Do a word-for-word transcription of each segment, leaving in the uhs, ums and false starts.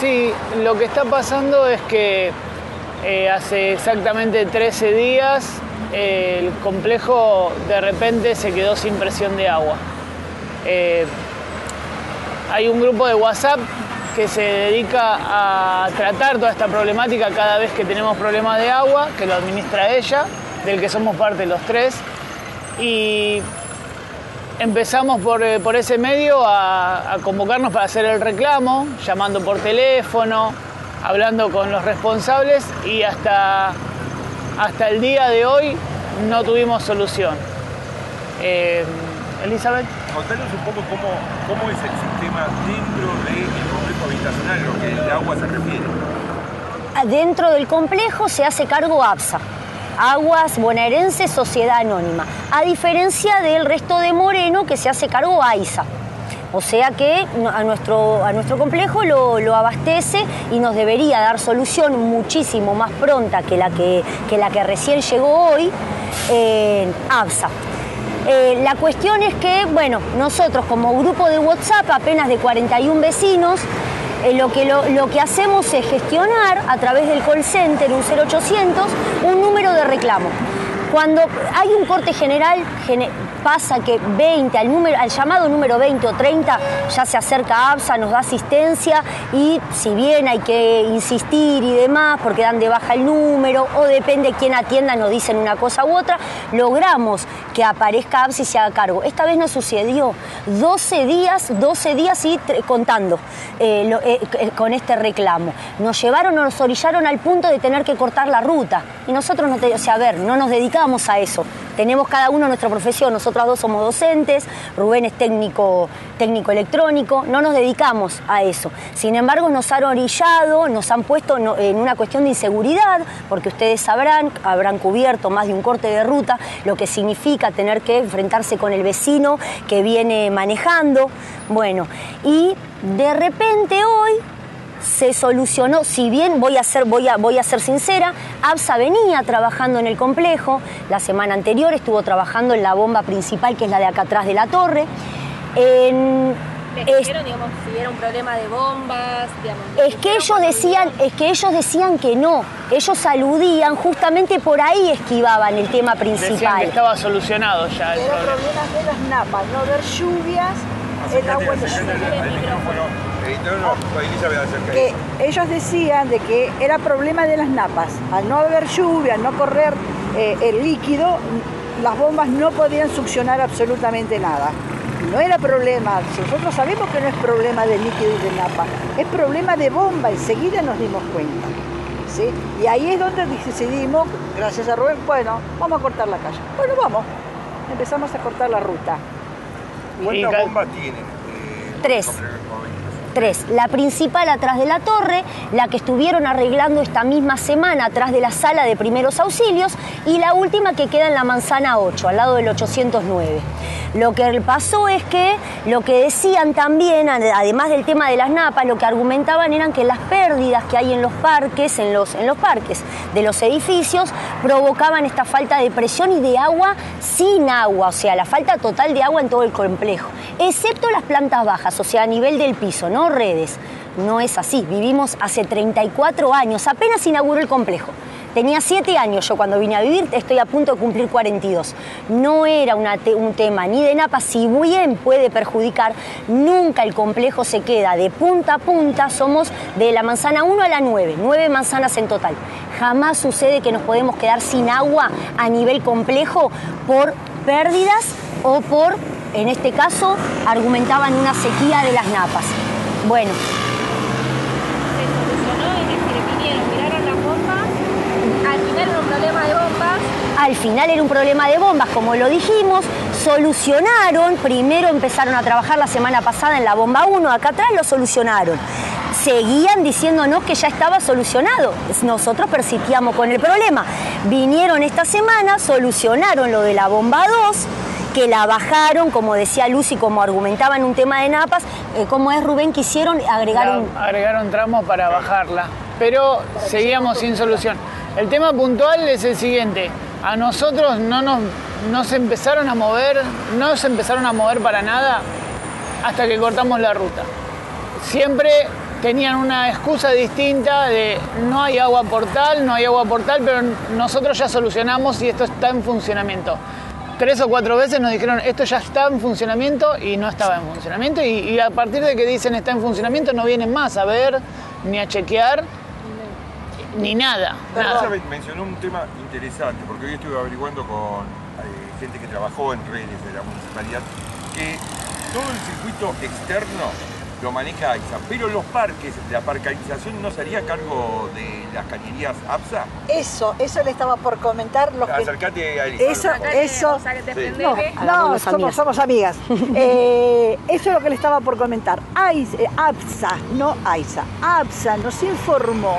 Sí, lo que está pasando es que eh, hace exactamente trece días eh, el complejo de repente se quedó sin presión de agua. Eh, hay un grupo de WhatsApp que se dedica a tratar toda esta problemática cada vez que tenemos problemas de agua, que lo administra ella, del que somos parte los tres, y empezamos por, por ese medio a, a convocarnos para hacer el reclamo, llamando por teléfono, hablando con los responsables, y hasta, hasta el día de hoy no tuvimos solución. Eh, Elizabeth. Contanos un poco cómo, cómo es el sistema dentro del complejo habitacional, en lo que el agua se refiere. Dentro del complejo se hace cargo ABSA, Aguas Bonaerense Sociedad Anónima, a diferencia del resto de Moreno, que se hace cargo AISA. O sea que a nuestro, a nuestro complejo lo, lo abastece y nos debería dar solución muchísimo más pronta que la que, que, la que recién llegó hoy, eh, ABSA. Eh, la cuestión es que, bueno, nosotros como grupo de WhatsApp, apenas de cuarenta y un vecinos, eh, lo, que lo, lo que hacemos es gestionar a través del call center, un cero ochocientos, un número de reclamo. Cuando hay un corte general, gene, pasa que veinte, al, número, al llamado número veinte o treinta, ya se acerca ABSA, nos da asistencia, y si bien hay que insistir y demás, porque dan de baja el número, o depende de quién atienda, nos dicen una cosa u otra, logramos que aparezca ABSA y se haga cargo. Esta vez no sucedió. doce días, doce días y contando eh, lo, eh, con este reclamo. Nos llevaron, nos orillaron al punto de tener que cortar la ruta. Y nosotros, no te, o sea, a ver, no nos dedicamos a eso. Tenemos cada uno nuestra profesión. Nosotros dos somos docentes, Rubén es técnico, técnico electrónico, no nos dedicamos a eso. Sin embargo, nos han orillado, nos han puesto en una cuestión de inseguridad, porque ustedes sabrán, habrán cubierto más de un corte de ruta, lo que significa tener que enfrentarse con el vecino que viene manejando. Bueno, y de repente hoy se solucionó, si bien voy a ser, voy a, voy a ser sincera, ABSA venía trabajando en el complejo, la semana anterior estuvo trabajando en la bomba principal, que es la de acá atrás de la torre. En, ¿Les dijeron, digamos, si era un problema de bombas? Digamos, es que ellos decían, es que ellos decían que no, ellos aludían, justamente por ahí esquivaban el tema principal. Decían que estaba solucionado ya el Era problema. problemas de las napas, no ver lluvias, el agua que ellos decían de que era problema de las napas. Al no haber lluvia, al no correr eh, el líquido, las bombas no podían succionar absolutamente nada. No era problema, nosotros sabemos que no es problema de líquido y de napa, es problema de bomba, enseguida nos dimos cuenta. ¿Sí? Y ahí es donde decidimos, gracias a Rubén, bueno, vamos a cortar la calle. Bueno, vamos, empezamos a cortar la ruta. ¿Cuántas bombas tienen? Eh, Tres. Tres. La principal atrás de la torre, la que estuvieron arreglando esta misma semana atrás de la sala de primeros auxilios, y la última que queda en la manzana ocho, al lado del ochocientos nueve. Lo que pasó es que lo que decían también, además del tema de las napas, lo que argumentaban eran que las pérdidas que hay en los parques, en los, en los parques de los edificios, provocaban esta falta de presión y de agua sin agua, o sea, la falta total de agua en todo el complejo, excepto las plantas bajas, o sea, a nivel del piso, no redes. No es así, vivimos hace treinta y cuatro años, apenas inauguró el complejo. Tenía siete años yo cuando vine a vivir, estoy a punto de cumplir cuarenta y dos. No era una te un tema ni de napas, si bien puede perjudicar, nunca el complejo se queda de punta a punta, somos de la manzana uno a la nueve, nueve manzanas en total. Jamás sucede que nos podemos quedar sin agua a nivel complejo por pérdidas o por, en este caso, argumentaban una sequía de las napas. Bueno. Se solucionó, es decir, vinieron, miraron las bombas, al final era un problema de bombas. Al final era un problema de bombas, como lo dijimos, solucionaron, primero empezaron a trabajar la semana pasada en la bomba uno, acá atrás lo solucionaron. Seguían diciéndonos que ya estaba solucionado, nosotros persistíamos con el problema. Vinieron esta semana, solucionaron lo de la bomba dos, que la bajaron, como decía Lucy, como argumentaban un tema de napas, eh, como es Rubén, quisieron agregar la, un... agregaron tramos para bajarla, pero seguíamos sin solución. El tema puntual es el siguiente, a nosotros no nos, no se empezaron a mover, no se empezaron a mover para nada hasta que cortamos la ruta. Siempre tenían una excusa distinta de no hay agua portal, no hay agua portal, pero nosotros ya solucionamos y esto está en funcionamiento. Tres o cuatro veces nos dijeron esto ya está en funcionamiento y no estaba en funcionamiento y, y a partir de que dicen está en funcionamiento no vienen más a ver ni a chequear ni nada. nada. Ella mencionó un tema interesante porque hoy estuve averiguando con eh, gente que trabajó en redes de la municipalidad que todo el circuito externo lo maneja AISA, pero los parques, la parcalización no sería a cargo de las cañerías APSA. Eso, eso le estaba por comentar. Los que... Acércate a él. Eso, eso. O sea, que te Sí. prendés, No, ¿eh? no, Somos somos, amigas. somos amigas. Eh, eso es lo que le estaba por comentar. AISA, eh, APSA, no AISA. APSA nos informó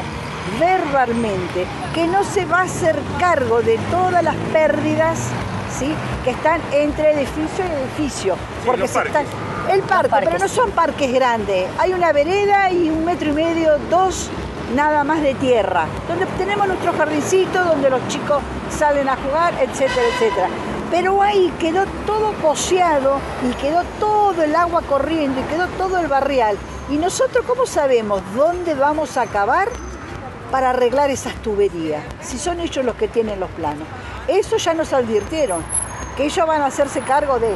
verbalmente que no se va a hacer cargo de todas las pérdidas, ¿sí?, que están entre edificio y edificio. Sí, porque los se parques. están, el parque, parques. pero no son parques grandes. Hay una vereda y un metro y medio, dos nada más de tierra, donde tenemos nuestro jardincito, donde los chicos salen a jugar, etcétera, etcétera. Pero ahí quedó todo poseado y quedó todo el agua corriendo y quedó todo el barrial. ¿Y nosotros cómo sabemos dónde vamos a cavar para arreglar esas tuberías? Si son ellos los que tienen los planos. Eso ya nos advirtieron, que ellos van a hacerse cargo de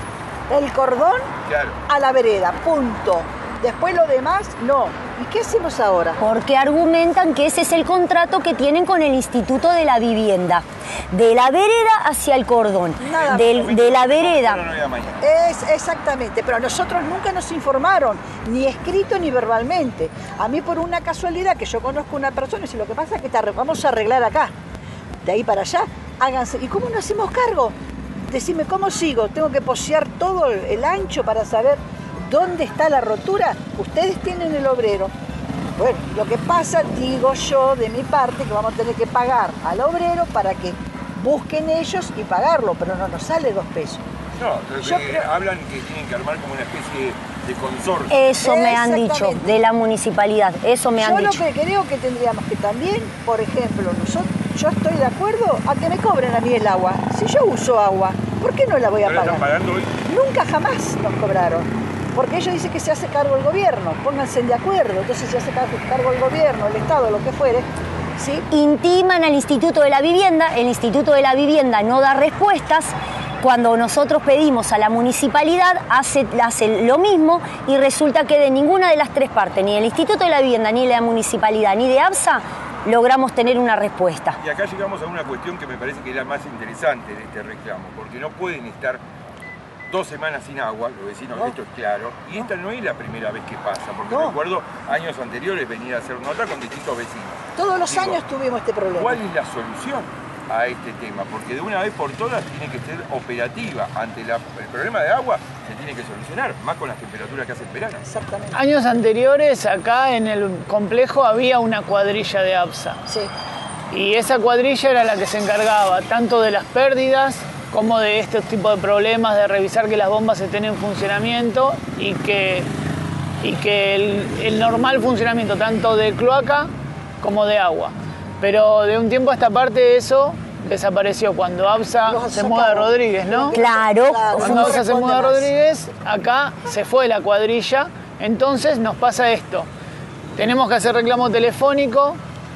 el cordón Claro. a la vereda, punto. Después lo demás, no. ¿Y qué hacemos ahora? Porque argumentan que ese es el contrato que tienen con el Instituto de la Vivienda. De la vereda hacia el cordón. Nada Del- de la vereda. Pero no había mañana. Es exactamente, pero a nosotros nunca nos informaron, ni escrito ni verbalmente. A mí por una casualidad que yo conozco una persona y si lo que pasa es que te arre- vamos a arreglar acá, de ahí para allá, háganse. ¿Y cómo nos hacemos cargo? Decime, ¿cómo sigo? ¿Tengo que posear todo el, el ancho para saber dónde está la rotura? Ustedes tienen el obrero. Bueno, lo que pasa, digo yo de mi parte, que vamos a tener que pagar al obrero para que busquen ellos y pagarlo, pero no nos sale dos pesos. No, pero Yo que creo- hablan que tienen que armar como una especie de consorcio. Eso me han dicho, Exactamente. de la municipalidad. Eso me han Yo dicho. lo que creo que tendríamos que también, por ejemplo, nosotros, yo estoy de acuerdo a que me cobren a mí el agua. Si yo uso agua, ¿por qué no la voy a ¿No la están pagar? pagando hoy? Nunca jamás nos cobraron. Porque ellos dicen que se hace cargo el gobierno, pónganse de acuerdo. Entonces se hace cargo, cargo el gobierno, el Estado, lo que fuere, ¿sí? Intiman al Instituto de la Vivienda, el Instituto de la Vivienda no da respuestas. Cuando nosotros pedimos a la municipalidad, hace, hace lo mismo y resulta que de ninguna de las tres partes, ni del Instituto de la Vivienda, ni de la municipalidad, ni de APSA, logramos tener una respuesta. Y acá llegamos a una cuestión que me parece que es la más interesante de este reclamo, porque no pueden estar dos semanas sin agua, los vecinos, No. esto es claro, y esta no es la primera vez que pasa, porque No. recuerdo años anteriores venir a hacer nota con distintos vecinos. Todos los Digo, años tuvimos este problema. ¿Cuál es la solución a este tema? Porque de una vez por todas tiene que ser operativa. Ante la- el problema de agua se tiene que solucionar, más con las temperaturas que hace el verano. Exactamente. Años anteriores acá en el complejo había una cuadrilla de APSA. Sí. Y esa cuadrilla era la que se encargaba tanto de las pérdidas como de este tipo de problemas, de revisar que las bombas estén en funcionamiento y que, y que el, el normal funcionamiento tanto de cloaca como de agua. Pero de un tiempo a esta parte eso desapareció cuando APSA Los se muda a sacaron. Rodríguez, ¿no? Claro. Cuando no APSA se responde muda a más. Rodríguez, acá se fue la cuadrilla, entonces nos pasa esto. Tenemos que hacer reclamo telefónico,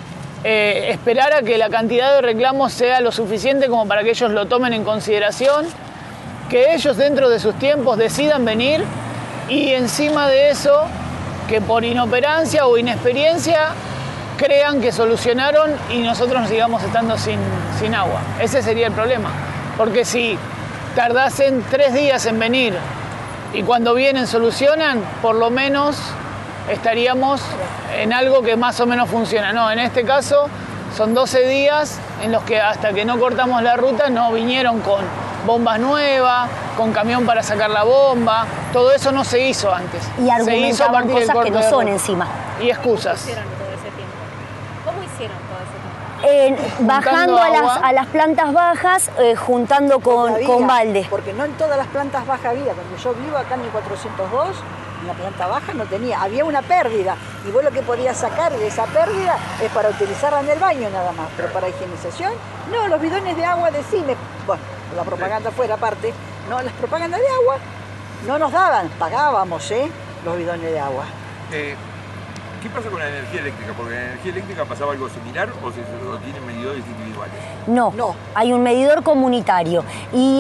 eh, esperar a que la cantidad de reclamos sea lo suficiente como para que ellos lo tomen en consideración, que ellos dentro de sus tiempos decidan venir y encima de eso, que por inoperancia o inexperiencia crean que solucionaron y nosotros nos sigamos estando sin, sin agua. Ese sería el problema. Porque si tardasen tres días en venir y cuando vienen solucionan, por lo menos estaríamos en algo que más o menos funciona. No, en este caso son doce días en los que hasta que no cortamos la ruta no vinieron con bombas nuevas, con camión para sacar la bomba. Todo eso no se hizo antes. Y Se hizo a argumentaban partir del cosas que corte no de son ruta. encima. Y excusas. hicieron todo ese tiempo? ¿Cómo hicieron todo ese tiempo? Eh, bajando a las, agua. a las plantas bajas, eh, juntando con, Había, con balde. Porque no en todas las plantas bajas había. Donde yo vivo acá en el cuatrocientos dos, en la planta baja no tenía. Había una pérdida. Y vos lo que podías sacar de esa pérdida es para utilizarla en el baño nada más. Pero para higienización, no, los bidones de agua de cine. Bueno, la propaganda fuera aparte. No, las propagandas de agua no nos daban. Pagábamos, ¿eh? Los bidones de agua. Eh, ¿qué pasa con la energía eléctrica? Porque en la energía eléctrica pasaba algo similar o se o tienen medidores individuales. No, no, hay un medidor comunitario y,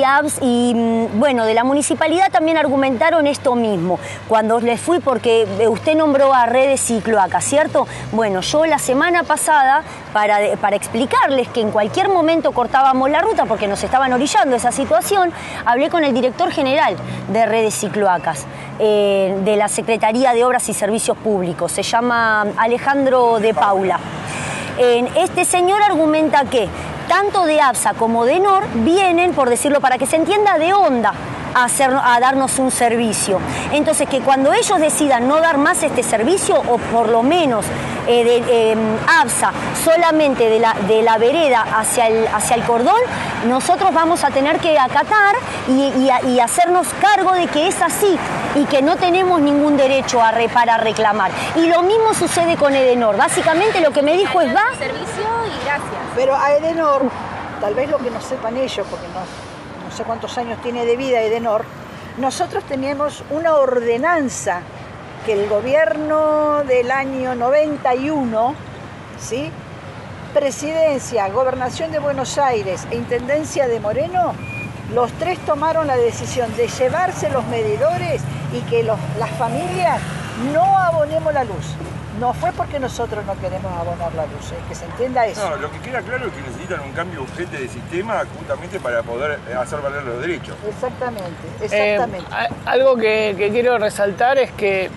y bueno, de la municipalidad también argumentaron esto mismo. Cuando les fui, porque usted nombró a Redes Cicloacas, ¿cierto? Bueno, yo la semana pasada, para, para explicarles que en cualquier momento cortábamos la ruta porque nos estaban orillando esa situación, hablé con el director general de Redes Cicloacas, eh, de la Secretaría de Obras y Servicios Públicos, se llama Alejandro de Paula. Eh, este señor argumenta que tanto de ABSA como de ENOR vienen, por decirlo para que se entienda, de onda a, hacer, a darnos un servicio. Entonces, que cuando ellos decidan no dar más este servicio, o por lo menos eh, de eh, ABSA solamente de la, de la vereda hacia el, hacia el cordón, nosotros vamos a tener que acatar y, y, y hacernos cargo de que es así y que no tenemos ningún derecho a re, para reclamar. Y lo mismo sucede con Edenor. Básicamente lo que me dijo es va... Servicio y gracias. Pero a Edenor, tal vez lo que no sepan ellos, porque no, no sé cuántos años tiene de vida Edenor, nosotros teníamos una ordenanza que el gobierno del año noventa y uno, ¿sí?, Presidencia, Gobernación de Buenos Aires e Intendencia de Moreno, los tres tomaron la decisión de llevarse los medidores y que los, las familias no abonemos la luz. No fue porque nosotros no queremos abonar la luz, ¿eh? Que se entienda eso. No, lo que queda claro es que necesitan un cambio urgente de sistema justamente para poder hacer valer los derechos. Exactamente, exactamente. Eh, algo que, que quiero resaltar es que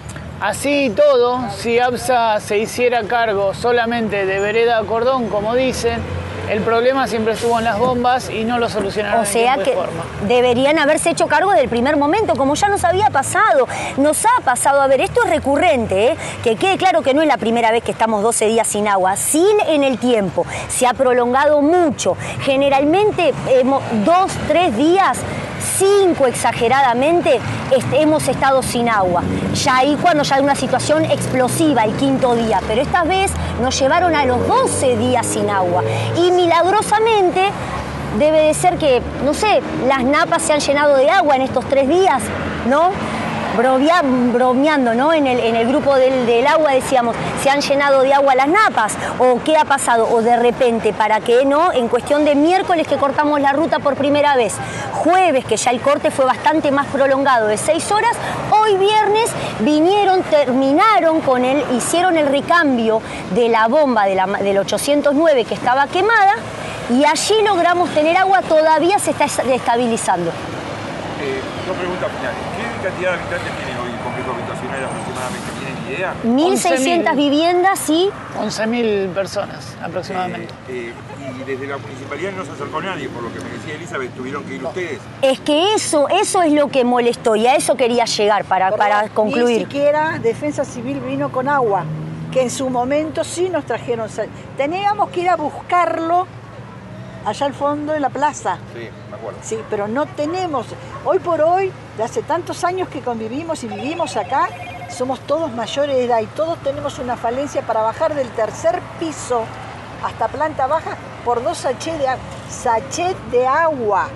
así y todo, si ABSA se hiciera cargo solamente de vereda a cordón, como dicen, el problema siempre estuvo en las bombas y no lo solucionaron. O sea de que forma. Deberían haberse hecho cargo del primer momento, como ya nos había pasado. Nos ha pasado, a ver, esto es recurrente, ¿eh? Que quede claro que no es la primera vez que estamos doce días sin agua, sin en el tiempo. Se ha prolongado mucho. Generalmente, hemos, dos, tres días, cinco exageradamente, hemos estado sin agua. Ya ahí cuando ya hay una situación explosiva, el quinto día. Pero esta vez nos llevaron a los doce días sin agua. Y milagrosamente debe de ser que, no sé, las napas se han llenado de agua en estos tres días, ¿no? Brovia, bromeando, ¿no? En el, en el grupo del, del agua decíamos, ¿se han llenado de agua las napas? ¿O qué ha pasado? O de repente, ¿para qué no? En cuestión de miércoles que cortamos la ruta por primera vez, jueves que ya el corte fue bastante más prolongado de seis horas, hoy viernes vinieron, terminaron con él, hicieron el recambio de la bomba de la, del ochocientos nueve que estaba quemada y allí logramos tener agua, todavía se está estabilizando. Eh, dos preguntas finales. ¿Qué cantidad de habitantes tiene hoy el complejo habitacional aproximadamente? ¿Tienen idea? mil seiscientas viviendas y... once mil personas aproximadamente. Eh, eh, y desde la municipalidad no se acercó nadie, por lo que me decía Elizabeth, tuvieron que ir ustedes. Es que eso, eso es lo que molestó y a eso quería llegar para, Pero para concluir. Ni siquiera Defensa Civil vino con agua, que en su momento sí nos trajeron. Teníamos que ir a buscarlo allá al fondo de la plaza. Sí, me acuerdo. Sí, pero no tenemos. Hoy por hoy, de hace tantos años que convivimos y vivimos acá, somos todos mayores de edad y todos tenemos una falencia para bajar del tercer piso hasta planta baja por dos sachets de, sachet de agua.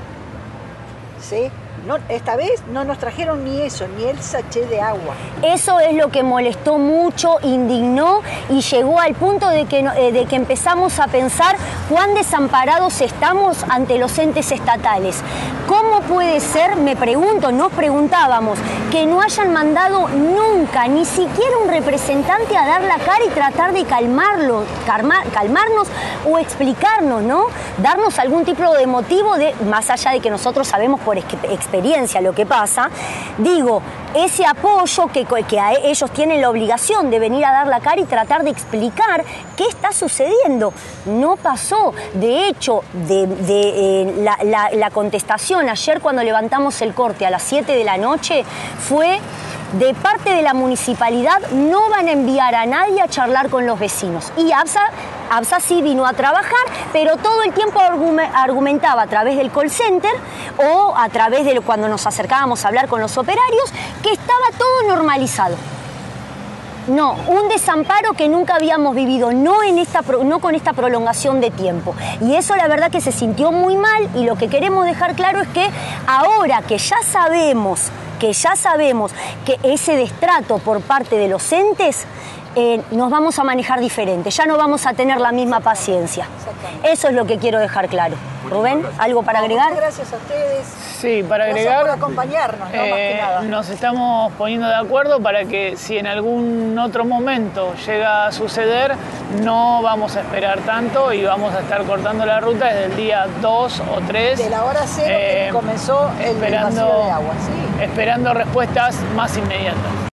¿Sí? No, esta vez no nos trajeron ni eso, ni el sachet de agua. Eso es lo que molestó mucho, indignó y llegó al punto de que, eh, de que empezamos a pensar cuán desamparados estamos ante los entes estatales. ¿Cómo puede ser, me pregunto, nos preguntábamos, que no hayan mandado nunca, ni siquiera un representante a dar la cara y tratar de calmarlo, calmar, calmarnos o explicarnos, ¿no? Darnos algún tipo de motivo, de, más allá de que nosotros sabemos por experiencia lo que pasa, digo, ese apoyo que, que a ellos tienen la obligación de venir a dar la cara y tratar de explicar qué está sucediendo. No pasó. De hecho, de, de, eh, la, la, la contestación ayer cuando levantamos el corte a las siete de la noche fue: de parte de la municipalidad no van a enviar a nadie a charlar con los vecinos. Y ABSA, ABSA sí vino a trabajar, pero todo el tiempo argumentaba a través del call center o a través de cuando nos acercábamos a hablar con los operarios que estaba todo normalizado. No, un desamparo que nunca habíamos vivido, no, en esta, no con esta prolongación de tiempo. Y eso la verdad que se sintió muy mal y lo que queremos dejar claro es que ahora que ya sabemos que ya sabemos que ese destrato por parte de los entes, eh, nos vamos a manejar diferente, ya no vamos a tener la misma paciencia. Eso es lo que quiero dejar claro. Rubén, ¿algo para agregar? Muchas gracias a ustedes. Sí, para Gracias agregar, por acompañarnos, ¿no? Más que eh, nada. nos estamos poniendo de acuerdo para que si en algún otro momento llega a suceder, no vamos a esperar tanto y vamos a estar cortando la ruta desde el día dos o tres. De la hora cero eh, que comenzó el esperando, vacío de agua, ¿sí? esperando respuestas más inmediatas.